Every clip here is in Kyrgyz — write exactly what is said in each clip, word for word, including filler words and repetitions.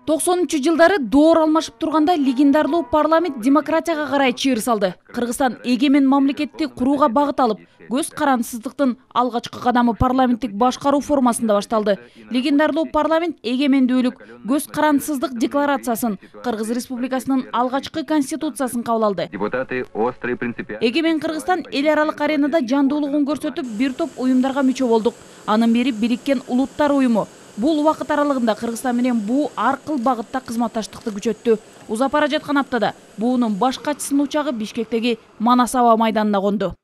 токсонунчу жылдары доор алмашып турганда легендарлуу парламент демократияга карай чыйыр салды. Кыргызстан эгемен мамлекетти курууга багыт алып, көз карансыздыктын алгачкы кадамы парламенттик башкаруу формасында башталды. Легендарлуу парламент эгемендүүлүк, көз карансыздык декларациясын, Кыргыз Республикасынын алгачкы конституциясын кабыл алды. Эгемен Кыргызстан эл аралык аренада жандуулугун көрсөтүп, бир топ уюмдарга мүчө болдук. Анын бири Бириккен Улуттар уюму. Бул убакыт аралыгында Кыргызстан менен буу ар кыл багытта кызматташтыкты күчөттү. Узап бара жаткан аптада буунун баш катчысынын учагы Бишкектеги Манас аба майданына конду.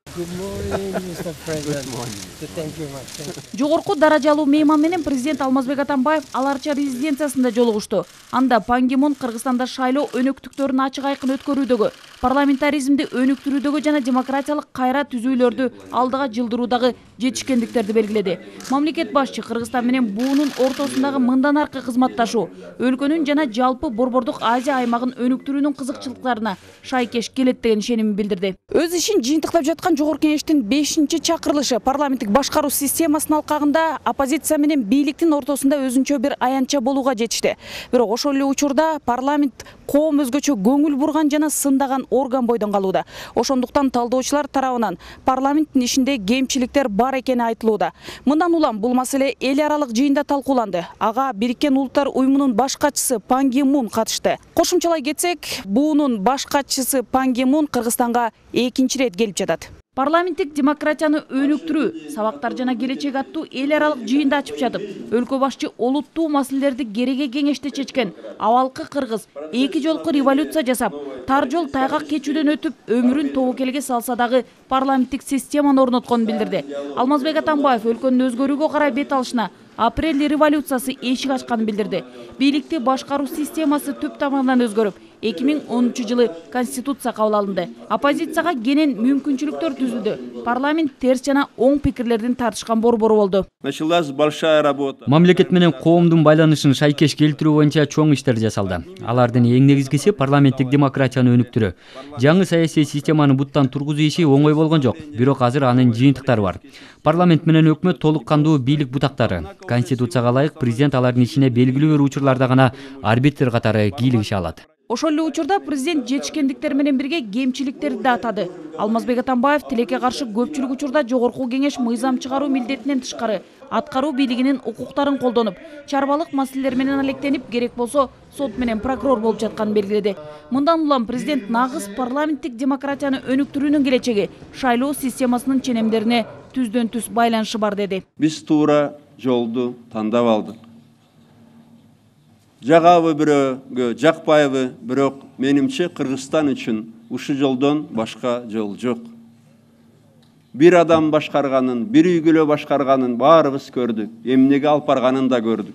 Жогорку даражалуу мейман менен президент Алмазбек Атамбаев Аларча резиденциясында жолугушту. Анда Пан Ги Мун Кыргызстанда шайлоо өнөктүктөрүн ачык айкын өткөрүүдөгү, парламентаризмди өнүктүрүүдөгү жана демократиялык кайра түзүүлөрдү алдыга жылдыруудагы жетишкендиктерди белгиледи. Мамлекет башчы Кыргызстан менен буунун ортосундагы мындан аркы кызматташуу, өлкөнүн жана жалпы Борбордук Азия аймагын өнүктүрүүнүн кызыкчылыктарына шайкеш келет деген ишенимин билдирди. Өз ишин жыйынтыктап жаткан Жогорку Кеңештин бешинчи чакырылышы парламенттик башкаруу системасынын алкагында оппозиция менен бийликтин ортосунда өзүнчө бир аянтча болууга жетишти. Бирок ошол эле учурда парламент коом өзгөчө көңүл бурган жана сындаган орган бойдон калууда. Ошондуктан талдоочулар тарабынан парламенттин ишинде кемчиликтер бар экени айтылууда. Мындан улам бул маселе эл аралык жыйында талкууланды. Ага Бириккен Улуттар уюмунун баш катчысы Пан Ги Мун катышты. Кошумчалай кетсек, буунун баш катчысы Пан Ги Мун Кыргызстанга экинчи рет келип жатат. Парламенттик демократияны өнүктүрүү, сабактар жана келечек аттуу эл аралык жыйында ачып жатып, өлкө башчы олуттуу маселелерди кереге кеңеште чечкен абалкы кыргыз эки жолку революция жасап, тар жол тайгак кечүүдөн өтүп, өмүрүн тобокелге салса дагы парламенттик системаны орнотконун билдирди. Алмазбек Атамбаев өлкөнүн өзгөрүүгө карай бет алышына апрель революциясы эшик ачканын билдирди. Бийликти башкаруу системасы түп тамырынан өзгөрүп, эки миң онунчу жылы конституция кабыл алынды. Оппозицияга кенен мүмкүнчүлүктөр түзүлдү. Парламент терс жана оң пикирлердин тартышкан борбору болду. Началась большая работа. Мамлекет менен коомдун байланышын шайкеш келтирүү боюнча чоң иштер жасалды. Алардын эң негизгиси парламенттик демократияны өнүктүрүү. Жаңы саясий системаны буттан тургузуу иши оңой болгон жок, бирок азыр анын жыйынтыктары бар. Парламент менен өкмөт толук кандуу бийлик бутактары. Конституцияга ылайык президент алардын ишине белгилүү бир учурларда гана арбитр катары кийлигише алат. Ошол эле учурда президент жетишкендиктер менен бирге кемчиликтерди да атады. Алмазбек Атамбаев тилекке каршы көпчүлүк учурда Жогорку Кеңеш мыйзам чыгаруу милдетинен тышкары аткаруу бийлигинин укуктарын колдонуп, чарбалык маселелер менен алектенип, керек болсо сот менен прокурор болуп жатканын белгиледи. Мындан улам президент нагыз парламенттик демократияны өнүктүрүүнүн келечеги шайлоо системасынын ченемдерине түздөн түз байланышы бар деди. Биз туура жолду тандап алдык. Жагабы бирөөгө, жакпайбы, бирок менимче Кыргызстан үчүн ушу жолдон башка жол жок. Бир адам башкарганын, бир үйгүлө башкарганын баарыбыз көрдүк, эмнеге алып барганын да көрдүк.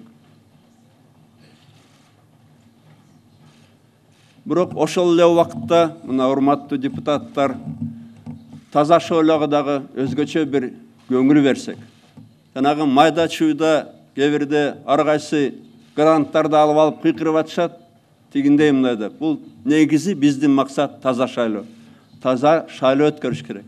Бирок ошол эле убакытта, мына урматтуу депутаттар, таза шойлого дагы өзгөчө бир көңүл берсек. Жанагы майда чуйда кээ бирде ар кайсы гранттарды алып алып кыйкырып атышат, тигиндей мындай. Бул негизи биздин максат таза шайлоо. Таза шайлоо өткөрүш керек.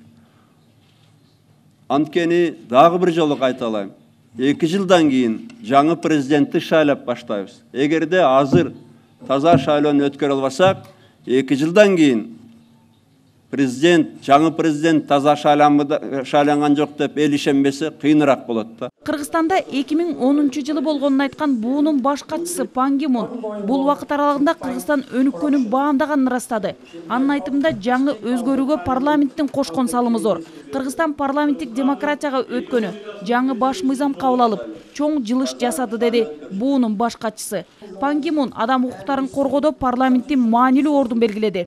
Анткени дагы бир жолу кайталайм. эки жылдан кийин жаңы президентти шайлап баштайбыз. Эгерде азыр таза шайлоону өткөрө албасак, эки жылдан кийин президент, жаңы президент таза шайланган жок деп эл ишенбесе кыйыныраак болот да. Кыргызстанда эки миң онунчу жылы болгонун айткан буунун баш катчысы Пан Ги Мун бул убакыт аралыгында Кыргызстан өнүккөнүн баамдаганын ырастады. Анын айтымында жаңы өзгөрүүгө парламенттин кошкон салымы зор. Кыргызстан парламенттик демократияга өткөнү, жаңы баш мыйзам кабыл алып, чоң жылыш жасады деди буунун баш катчысы. Пан Ги Мун адам укуктарын коргоодо парламенттин маанилүү ордун белгиледи.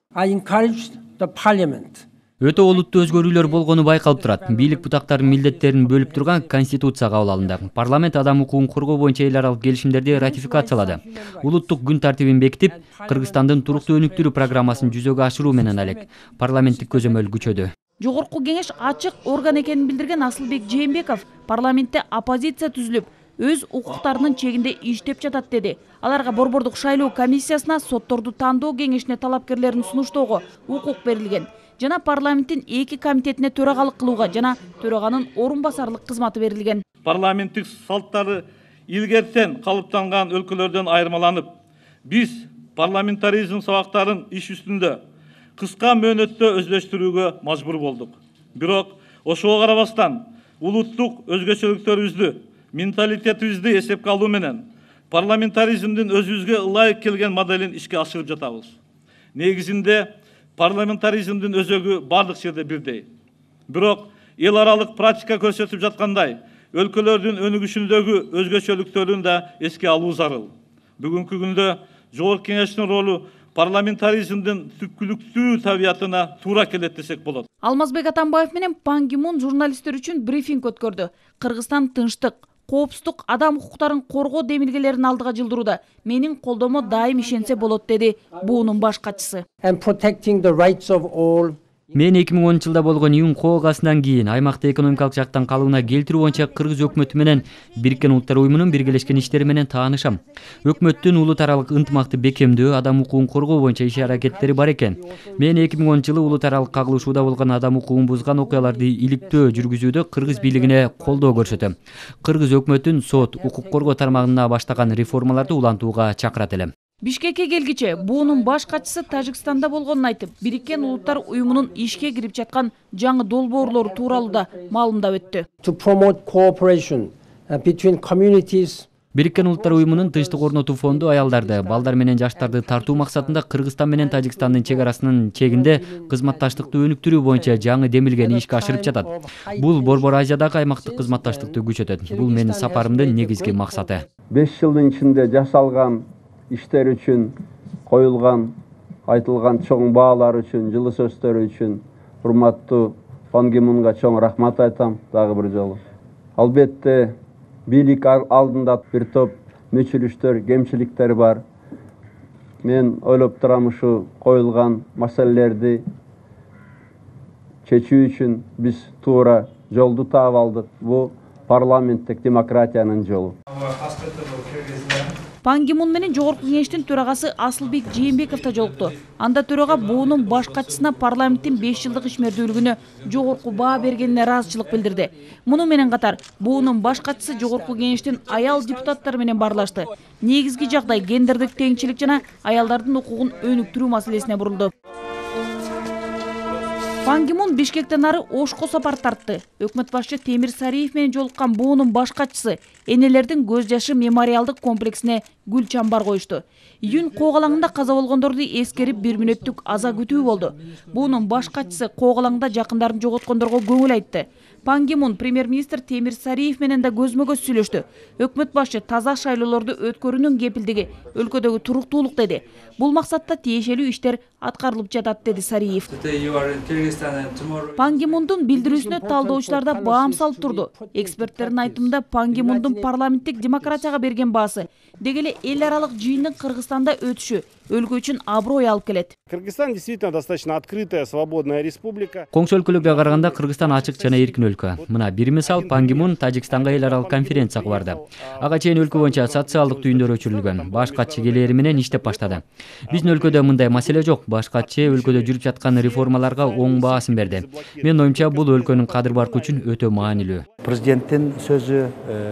Өтө олуттуу өзгөрүүлөр болгону байкалып турат. Бийлик бутактарынын милдеттерин бөлүп турган конституция кабыл алынды. Парламент адам укугун коргоо боюнча эл аралык келишимдерди ратификациялады. Улуттук күн тартибин бекитип, Кыргызстандын туруктуу өнүктүрүү программасын жүзөгө ашыруу менен алек парламенттик көзөмөл күчөдү. Жогорку Кеңеш ачык орган экенин билдирген Асылбек Жээнбеков парламентте оппозиция түзүлүп, өз укуктарынын чегинде иштеп жатат деди. Аларга Борбордук шайлоо комиссиясына сотторду тандоо кеңешине талапкерлерин сунуштоого укук берилген. Жана парламенттин эки комитетине төрагалык кылууга жана төраганын орун басарлык кызматы берилген. Парламенттик салттары илгертен калыптанган өлкөлөрдөн айырмаланып, Биз парламентаризм сабактарын иш үстүндө кыска мөөнөттө өздөштүрүүгө мажбур болдук. Бирок ошого карабастан улуттук өзгөчөлүктөрүбүздү, менталитетибизди эсепке алуу менен парламентаризмдин өзүбүзгө ылайык келген моделин ишке ашырып жатабыз. Негизинде парламентаризмдин өзөгү бардык жерде бирдей. Бирок эл аралык практика көрсөтүп жаткандай, өлкөлөрдүн өнүгүшүндөгү өзгөчөлүктөрүн да эске алуу зарыл. Бүгүнкү күндө Жогорку Кеңештин ролу парламентаризмдин түпкүлүктүү табиятына туура келет десек болот. Алмазбек Атамбаев менен Пан Ги Мун журналисттер үчүн брифинг өткөрдү. Кыргызстан тынчтык, коопсуздук, адам укуктарын коргоо демилгелерин алдыга жылдырууда менин колдомо дайым ишенсе болот, деди буунун баш катчысы. Мен эки миң онунчу жылда болгон июнь коогасынан кийин аймакты экономикалык жактан калыбына келтирүү боюнча Кыргыз өкмөтү менен Бириккен Улуттар уюмунун биргелешкен иштери менен таанышам. Өкмөттүн улут аралык ынтымакты бекемдөө, адам укугун коргоо боюнча иш аракеттери бар экен. Мен эки миң онунчу жылы улут аралык кагылышууда болгон адам укугун бузган окуяларды иликтөө жүргүзүүдө Кыргыз бийлигине колдоо көрсөтөм. Кыргыз өкмөтүн сот, укук коргоо тармагына баштаган реформаларды улантууга чакырат элем. Бишкекке келгиче буунун баш катчысы Тажикстанда болгонун айтып, Бириккен Улуттар уюмунун ишке кирип жаткан жаңы долбоорлору тууралуу да маалымдап өттү. Бириккен Улуттар уюмунун тынчтык орнотуу фонду аялдарды, балдар менен жаштарды тартуу максатында Кыргызстан менен Тажикстандын чек арасынын чегинде кызматташтыкты өнүктүрүү боюнча жаңы демилгени ишке ашырып жатат. Бул Борбор Азиядагы аймактык кызматташтыкты күчөтөт. Бул менин сапарымдын негизги максаты. беш жылдын ичинде жасалган иштер үчүн, коюлган, айтылган чоң баалар үчүн, жылы сөздөр үчүн урматтуу Пан Ги Мунга чоң рахмат айтам дагы бир жолу. Албетте бийлик алдында бир топ мүчүлүштөр, кемчиликтер бар. Мен ойлоп турам ушу коюлган маселелерди чечүү үчүн биз туура жолду таап алдык. Бул парламенттик демократиянын жолу. Пан Ги Мун менен Жогорку Кеңештин төрагасы Асылбек Жээнбеков да жолукту. Анда төрага буунун баш катчысына парламенттин беш жылдык ишмердүүлүгүнө жогорку баа бергенине ыраазычылык билдирди. Муну менен катар буунун баш катчысы Жогорку Кеңештин аял депутаттары менен баарлашты. Негизги жагдай гендердик теңчилик жана аялдардын укугун өнүктүрүү маселесине бурулду. Пан Ги Мун Бишкектен ары Ошко сапар тартты. Өкмөт башчы Темир Сариев менен жолуккан буунун баш катчысы энелердин көз жашы мемориалдык комплексине гүл чамбар коюшту. Июнь коогалаңында каза болгондорду эскерип бир мүнөттүк аза күтүү болду. Буунун баш катчысы коогалаңда жакындарын жоготкондорго көңүл айтты. Пан Ги Мун премьер-министр Темир Сариев менен да көзмө-көз сүйлөштү. Өкмөт башчы таза шайлоолорду өткөрүүнүн кепилдиги, өлкөдөгү туруктуулук деди. Бул максатта тиешелүү иштер аткарылып жатат, деди Сариев. Пан Ги Мундун билдирүүсүнө талдоочулар да баам салып турду. Эксперттердин айтымында Пан Ги Мундун парламенттик демократияга берген баасы деги эле эл аралык жыйындын Кыргызстанда өтүшү өлкө үчүн аброй алып келет. Кыргызстан действительно достаточно открытая, свободная республика. Коңшу өлкөлөргө караганда Кыргызстан ачык жана эркин өлкө. Мына бир мисал, Пан Ги Мун Тажикстанга эл аралык конференцияга барды. Ага чейин өлкө боюнча социалдык түйүндөр өчүрүлгөн. Баш катчы келери менен иштеп баштады. Биздин өлкөдө мындай маселе жок. Баш катчы өлкөдө жүрүп жаткан реформаларга оң баасын берди. Менин оюмча бул өлкөнүн кадыр баркы үчүн өтө маанилүү. Президенттин сөзү,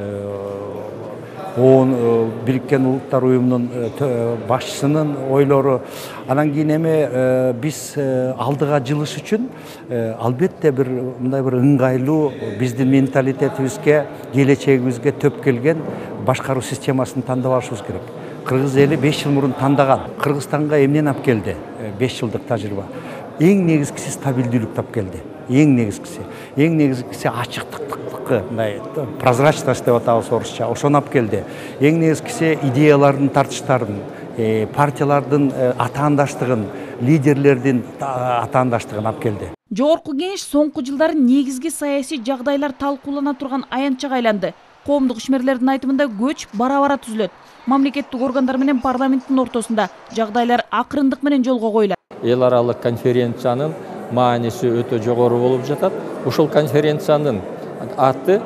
оон Бириккен Улуттар уюмунун башчысынын ойлору, анан кийин эми биз алдыга жылыш үчүн албетте бир мындай бир ыңгайлуу биздин менталитетибизге, келечегибизге төп келген башкаруу системасын тандап алышыбыз керек. Кыргыз эли беш жыл мурун тандаган. Кыргызстанга эмнени алып келди? беш жылдык тажрыйба. Эң негизгиси стабилдүүлүк тап келди. Эң негизгиси. Эң негизгиси ачыктык, мындай прозрачность деп атабыз орусча. Ошону алып келди. Эң негизгиси идеялардын тартыштарын, партиялардын атаандаштыгын, лидерлердин атаандаштыгын алып келди. Жогорку Кеңеш соңку жылдары негизги саясий жагдайлар талкуулана турган аянтчага айланды. Коомдук ишмерлердин айтымында көч бара-бара түзүлөт. Мамлекеттик органдар менен парламенттин ортосунда жагдайлар акырындык менен жолго коюлат. Эл аралык конференциянын мааниси өтө жогору болуп жатат. Ушул конференциянын аты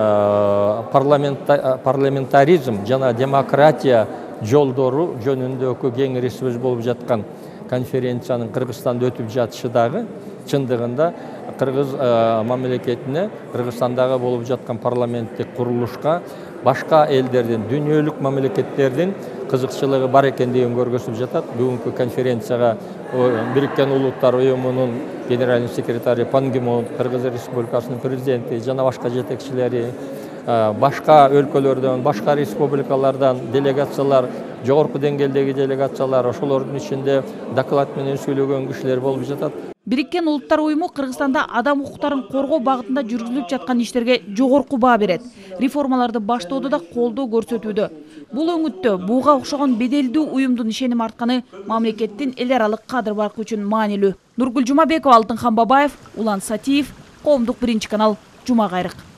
парламентаризм жана демократия жолдору жөнүндөгү кеңешибиз болуп жаткан конференциянын Кыргызстанда өтүп жатышы дагы чындыгында Кыргыз мамлекетине, Кыргызстандагы болуп жаткан парламенттик курулушка башка элдердин, дүйнөлүк мамлекеттердин кызыкчылыгы бар экендигин көргөзүп жатат. Бүгүнкү конференцияга Бириккен Улуттар уюмунун генеральный секретары Пан Ги Мун, Кыргыз Республикасынын президенти жана башка жетекчилери, башка өлкөлөрдөн, башка республикалардан делегациялар, жогорку деңгээлдеги делегациялар, ошолордун ичинде доклад менен сүйлөгөн кишилер болуп жатат. Бириккен Улуттар уюму Кыргызстанда адам укуктарын коргоо багытында жүргүзүлүп жаткан иштерге жогорку баа берет. Реформаларды баштоодо да колдоо көрсөтүүдө. Бул өңүттө буга окшогон беделдүү уюмдун ишеним артканы мамлекеттин эл аралык кадр баркы үчүн маанилүү. Нургүл Жумабекова, Алтынхан Бабаев, Улан Сатиев, Коомдук биринчи канал, Жума кайрык.